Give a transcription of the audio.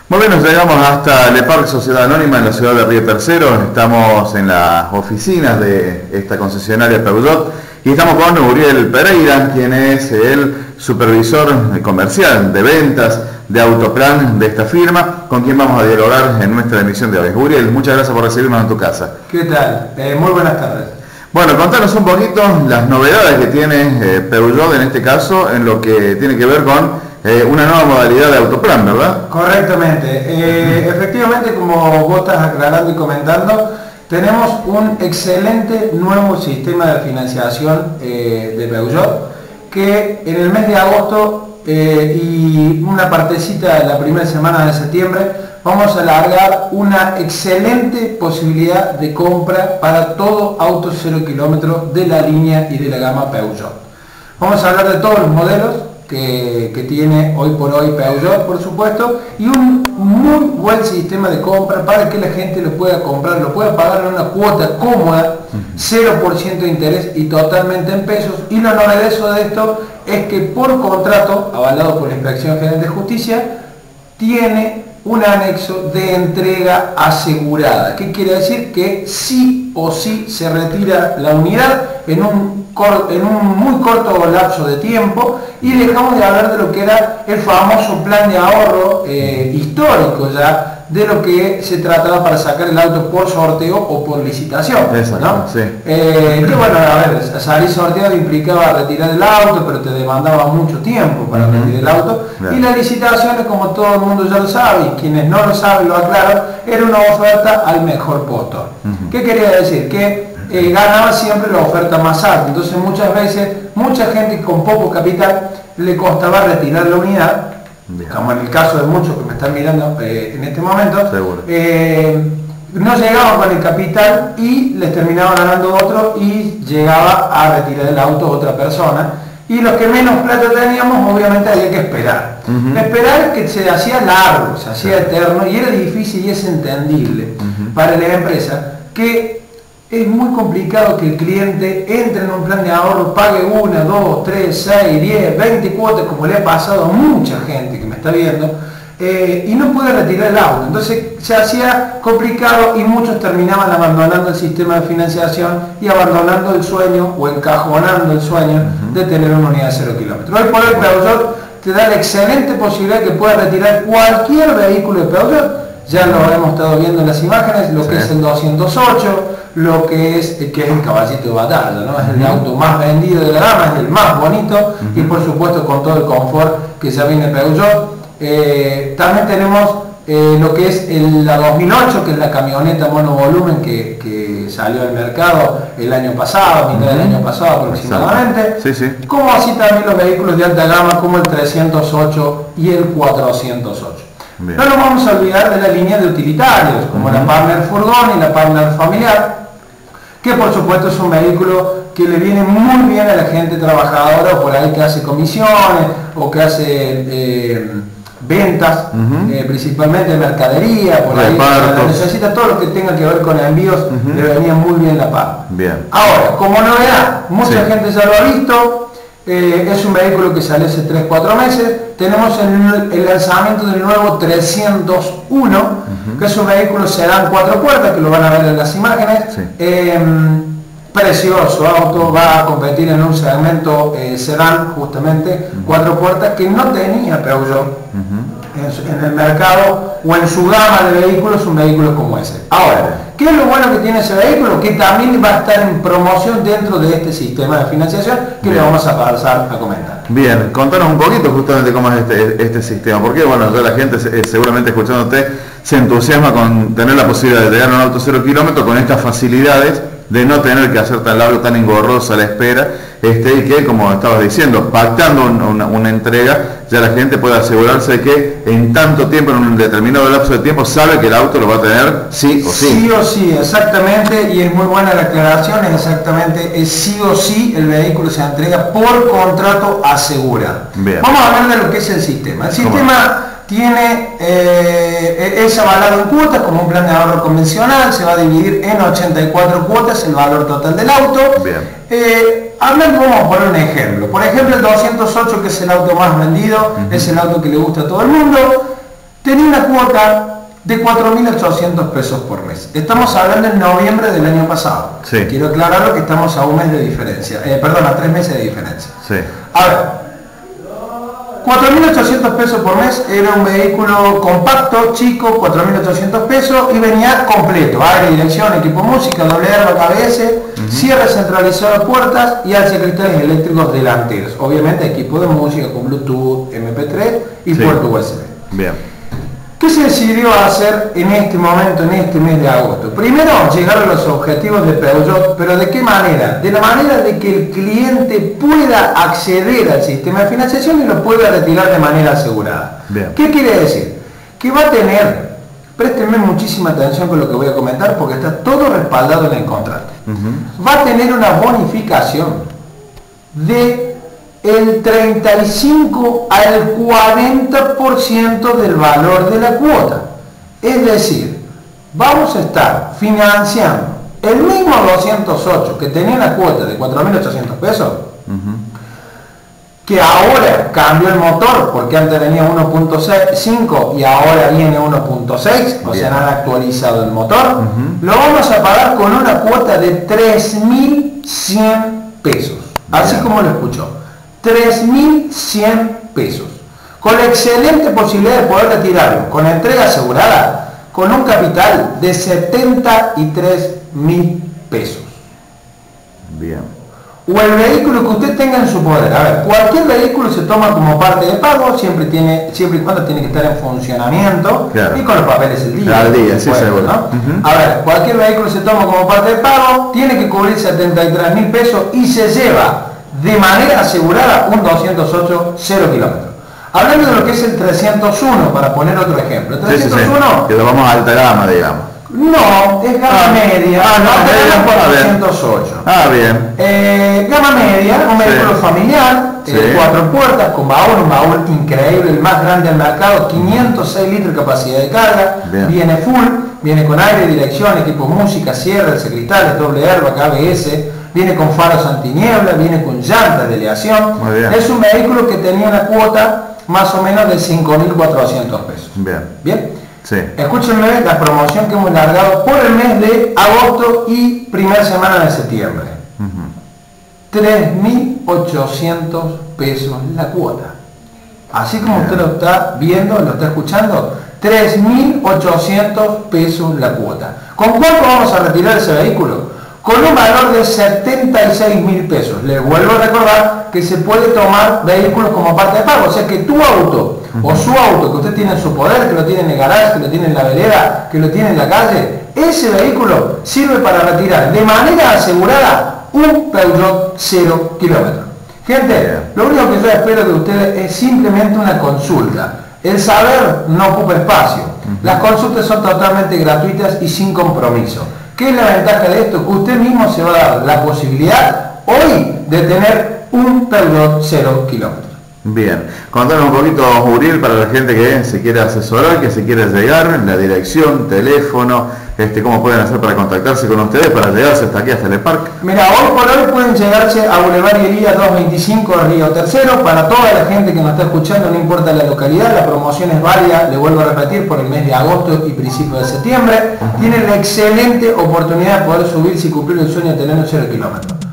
Muy bien, nos llegamos hasta Le Parc Sociedad Anónima en la ciudad de Río Tercero. Estamos en las oficinas de esta concesionaria Peugeot y estamos con Uriel Pereira, quien es el supervisor comercial de ventas de Autoplan de esta firma, con quien vamos a dialogar en nuestra emisión de hoy. Uriel, muchas gracias por recibirnos en tu casa. ¿Qué tal? Muy buenas tardes. Bueno, contanos un poquito las novedades que tiene Peugeot en este caso en lo que tiene que ver con una nueva modalidad de Autoplan, ¿verdad? Correctamente. Efectivamente, como vos estás aclarando y comentando, tenemos un excelente nuevo sistema de financiación de Peugeot, que en el mes de agosto y una partecita de la primera semana de septiembre vamos a largar una excelente posibilidad de compra para todo auto 0 kilómetros de la línea y de la gama Peugeot. Vamos a hablar de todos los modelos que tiene hoy por hoy Peugeot, por supuesto, y un muy buen sistema de compra para que la gente lo pueda comprar, lo pueda pagar en una cuota cómoda, 0% de interés y totalmente en pesos. Y lo novedoso de esto es que por contrato, avalado por la Inspección General de Justicia, tiene un anexo de entrega asegurada. ¿Qué quiere decir? Que sí o sí se retira la unidad en un muy corto lapso de tiempo, y dejamos de hablar de lo que era el famoso plan de ahorro histórico ya, de lo que se trataba para sacar el auto por sorteo o por licitación. Exacto, ¿no? Sí. Que bueno, a ver, salir sorteado implicaba retirar el auto, pero te demandaba mucho tiempo para retirar el auto. Y las licitaciones, como todo el mundo ya lo sabe, y quienes no lo saben lo aclaro, era una oferta al mejor postor. ¿Qué quería decir? Que ganaba siempre la oferta más alta. Entonces muchas veces, mucha gente con poco capital le costaba retirar la unidad. Bien. Como en el caso de muchos que me están mirando en este momento, no llegaban con el capital y les terminaba ganando otro y llegaba a retirar el auto otra persona. Y los que menos plata teníamos, obviamente había que esperar. Esperar, que se hacía largo, se hacía eterno, y era difícil y es entendible para la empresa que es muy complicado que el cliente entre en un plan de ahorro, pague 1, 2, 3, 6, 10, 20 cuotas, como le ha pasado a mucha gente que me está viendo, y no puede retirar el auto. Entonces se hacía complicado y muchos terminaban abandonando el sistema de financiación y abandonando el sueño o encajonando el sueño de tener una unidad de 0 kilómetros. Hoy por hoy Peugeot te da la excelente posibilidad que puedas retirar cualquier vehículo de Peugeot. Ya lo hemos estado viendo en las imágenes, lo que es el 208, lo que es el caballito de batalla, ¿no? Es el auto más vendido de la gama, es el más bonito, y por supuesto con todo el confort que ya viene Peugeot. También tenemos lo que es la 2008, que es la camioneta monovolumen que salió al mercado el año pasado, mitad del año pasado aproximadamente. Como así también los vehículos de alta gama como el 308 y el 408. Bien. No nos vamos a olvidar de la línea de utilitarios, como la Partner Furgón y la Partner Familiar, que por supuesto es un vehículo que le viene muy bien a la gente trabajadora, o por ahí que hace comisiones, o que hace ventas, principalmente de mercadería, por ahí necesita todo lo que tenga que ver con envíos, le venía muy bien la Partner. Ahora, como novedad, mucha gente ya lo ha visto. Es un vehículo que salió hace 3-4 meses. Tenemos el lanzamiento del nuevo 301, que es un vehículo sedán 4 puertas, que lo van a ver en las imágenes. Precioso auto, va a competir en un segmento sedán, justamente 4 puertas, que no tenía Peugeot en el mercado o en su gama de vehículos, un vehículo como ese. Ahora, ¿qué es lo bueno que tiene ese vehículo? Que también va a estar en promoción dentro de este sistema de financiación que le vamos a pasar a comentar. Bien, contanos un poquito justamente cómo es este sistema, porque bueno, ya la gente seguramente escuchándote se entusiasma con tener la posibilidad de llegar a un auto 0 kilómetros con estas facilidades, de no tener que hacer tan largo, tan engorrosa la espera, y que, como estabas diciendo, pactando una entrega, ya la gente puede asegurarse de que en tanto tiempo, en un determinado lapso de tiempo, sabe que el auto lo va a tener sí o sí. Sí o sí, exactamente, y es muy buena la aclaración, es exactamente, es sí o sí el vehículo se entrega por contrato asegurado. Vamos a hablar de lo que es el sistema. El sistema es avalado en cuotas como un plan de ahorro convencional, se va a dividir en 84 cuotas el valor total del auto. Hablando, vamos a poner un ejemplo. Por ejemplo, el 208, que es el auto más vendido, es el auto que le gusta a todo el mundo, tenía una cuota de 4.800 pesos por mes. Estamos hablando en noviembre del año pasado. Sí. Quiero aclararlo que estamos a un mes de diferencia, perdón, a 3 meses de diferencia. Sí. A ver, 4.800 pesos por mes era un vehículo compacto, chico, 4.800 pesos y venía completo, aire, dirección, equipo música, doble airbag, ABS, cierre centralizado de puertas y alce cristales eléctricos delanteros. Obviamente equipo de música con Bluetooth, MP3 y Sí. puerto USB. Bien. ¿Qué se decidió hacer en este momento, en este mes de agosto? Primero, llegar a los objetivos de Peugeot, pero ¿de qué manera? De la manera de que el cliente pueda acceder al sistema de financiación y lo pueda retirar de manera asegurada. Bien. ¿Qué quiere decir? Que va a tener, préstenme muchísima atención con lo que voy a comentar porque está todo respaldado en el contrato. Va a tener una bonificación de el 35 al 40% del valor de la cuota. Es decir, vamos a estar financiando el mismo 208 que tenía la cuota de 4.800 pesos, que ahora cambió el motor porque antes tenía 1.5 y ahora viene 1.6, o sea, han actualizado el motor. Lo vamos a pagar con una cuota de 3.100 pesos, así como lo escuchó. 3.100 pesos, con la excelente posibilidad de poder retirarlo con entrega asegurada, con un capital de 73.000 pesos. Bien. O el vehículo que usted tenga en su poder. A ver, cualquier vehículo se toma como parte de pago, siempre y cuando tiene que estar en funcionamiento, claro, y con los papeles el día. Al día, sí, seguro. ¿No? A ver, cualquier vehículo se toma como parte de pago, tiene que cubrir 73.000 pesos y se lleva de manera asegurada un 208 0 kilómetros. Hablando de lo que es el 301, para poner otro ejemplo. El 301, que lo vamos a alta gama, digamos. No, es gama media. No, tenemos por 208. Bien. Gama media, un vehículo familiar, 4 puertas, con un baúl increíble, el más grande del mercado, 506 litros de capacidad de carga, viene full, viene con aire, dirección, equipo música, cierre, cristales, doble airbag, ABS, viene con faros antiniebla, viene con llantas de aleación. Es un vehículo que tenía una cuota más o menos de 5.400 pesos. Bien. Sí. Escúchenme la promoción que hemos largado por el mes de agosto y primera semana de septiembre. 3.800 pesos la cuota. Así como usted lo está viendo, lo está escuchando, 3.800 pesos la cuota. ¿Con cuánto vamos a retirar ese vehículo? Con un valor de 76.000 pesos. Les vuelvo a recordar que se puede tomar vehículos como parte de pago. O sea que tu auto o su auto que usted tiene en su poder, que lo tiene en el garaje, que lo tiene en la vereda, que lo tiene en la calle, ese vehículo sirve para retirar de manera asegurada un Peugeot 0 kilómetros. Gente, lo único que yo espero de ustedes es simplemente una consulta. El saber no ocupa espacio. Las consultas son totalmente gratuitas y sin compromiso. ¿Qué es la ventaja de esto? Que usted mismo se va a dar la posibilidad hoy de tener un Peugeot 0 kilómetros. Bien, contanos un poquito, Uriel, para la gente que se quiere asesorar, que se quiere llegar, la dirección, teléfono, cómo pueden hacer para contactarse con ustedes, para llegarse hasta aquí, hasta el parque. Mira, hoy por hoy pueden llegarse a Boulevard Elías 225, Río Tercero. Para toda la gente que nos está escuchando, no importa la localidad, la promoción es válida, le vuelvo a repetir, por el mes de agosto y principio de septiembre. Tienen la excelente oportunidad de poder subirse y cumplir el sueño de tener un 0 kilómetros.